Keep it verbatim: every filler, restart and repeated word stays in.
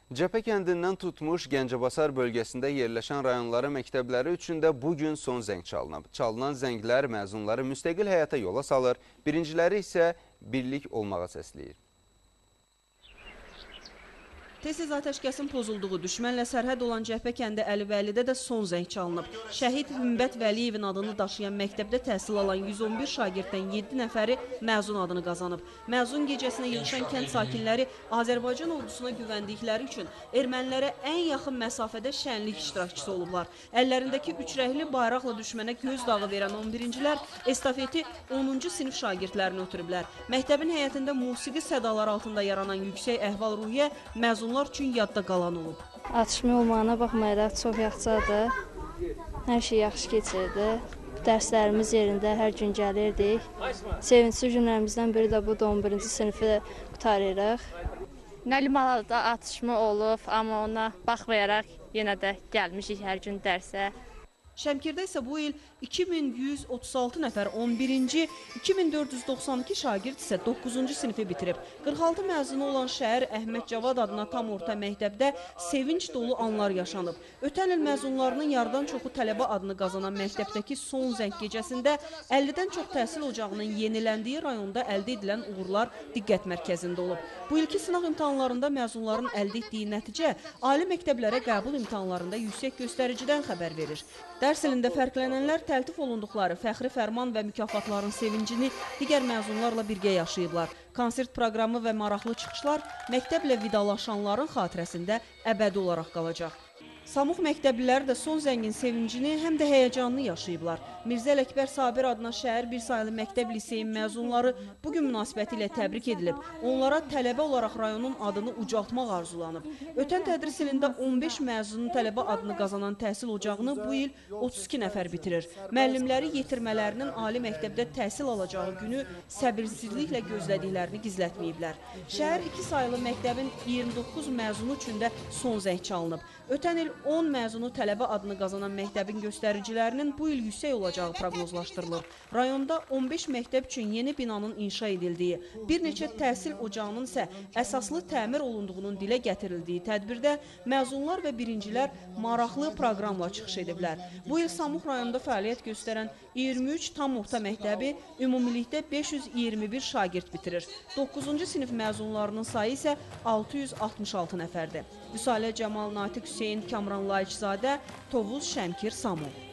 Cəpə kəndindən tutmuş Gəncəbasar bölgəsində yerləşən rayonları məktəbləri üçün də bugün son zəng çalınıb. Çalınan zənglər məzunları müstəqil həyata yola salır, birinciləri isə birlik olmağa səsləyir. Tez-tez atəşkəsin pozulduğu düşmənlə sərhəd olan Cəpə kəndi Əlivəlidə də son zəng çalınıb. Şəhid Hümbət Vəliyevin adını daşıyan məktəbdə təhsil alan yüz on bir şagirddən yeddi nəfəri məzun adını qazanıb. Məzun gecəsinə yığışan kənd sakinləri Azərbaycan ordusuna güvəndikləri üçün ermənilərə ən yaxın məsafədə şənlik iştirakçısı olublar. Əllərindəki üç rəhli bayraqla düşmənə göz dağı verən on birincilər estafeti onuncu sinif şagirdlərini ötürüblər. Məktəbin həyətində musiqi sədaları altında yaranan yüksək əhval-ruhiyyə məzunlar üçün yadda qalan olub. Atışma olmağına baxmayaraq çox yaxşıdır. Hər şey yaxşı keçirdi. Dərslərimiz yerində hər gün gəlirdik. Sevincli günlərimizdən biri də bu on birinci sinifi qurtarırıq. Nəlimalada atışma olub, amma ona baxmayaraq yenə də gəlmişik hər gün dərsə. Şəmkirdə isə bu il iki min yüz otuz altı nəfər on birinci, iki min dörd yüz doxsan iki şagird isə doqquzuncu sinifi bitirib. qırx altı məzunu olan şəhər Əhməd Cavad adına tam orta məktəbdə sevinç dolu anlar yaşanıb. Ötən il məzunlarının yarıdan çoxu tələbə adını qazanan məktəbdəki son zəng gecəsində əllidən çox təhsil ocağının yeniləndiyi rayonda əldə edilən uğurlar diqqət mərkəzində olub. Bu ilki sınaq imtahanlarında məzunların əldə etdiyi nəticə ali məktəblərə qəbul imtahanlarında yüksək göstəricidən xəbər verir. Dərs ilində fərqlənənlər təltif olunduqları fəxri fərman və mükafatların sevincini digər məzunlarla birgə yaşayıblar. Konsert proqramı və maraqlı çıxışlar məktəblə vidalaşanların xatirəsində əbədi olaraq qalacaq. Samux məktəbliləri də son zəngin sevincini həm də həyəcanını yaşayıblar. Mirzə Ələkbər Sabir adına şəhər bir sayılı məktəb liseyin məzunları bugün münasibəti ilə təbrik edilib. Onlara tələbə olaraq rayonun adını ucaltmaq arzulanıb. Ötən tədris ilində on beş məzunun tələbə adını qazanan təhsil ocağını bu il otuz iki nəfər bitirir. Müəllimləri yetirmələrinin ali məktəbdə təhsil alacağı günü səbirsizliklə gözlədiklərini gizlətməyiblər. Şəhər iki sayılı məktəbin iyirmi doqquz məzunu üçün də son zəng çalınıb. Ötən il on məzunu tələbə adını qazanan məktəbin göstəricilərinin bu il yüksək olacağı proqnozlaşdırılır. Rayonda on beş məktəb üçün yeni binanın inşa edildiyi, bir neçə təhsil ocağının isə əsaslı təmir olunduğunun dilə gətirildiyi tədbirdə məzunlar və birincilər maraqlı proqramla çıxış ediblər. Bu il Samux rayonunda fəaliyyət göstərən iyirmi üç tam orta məktəbi ümumilikdə beş yüz iyirmi bir şagird bitirir. doqquzuncu sinif məzunlarının sayı isə altı yüz altmış altı nəfərdir. Vüsalə Cəmal, Natiq Hüseyin, Kamran Layiçzadə, Tovuz, Şəmkir, Samux.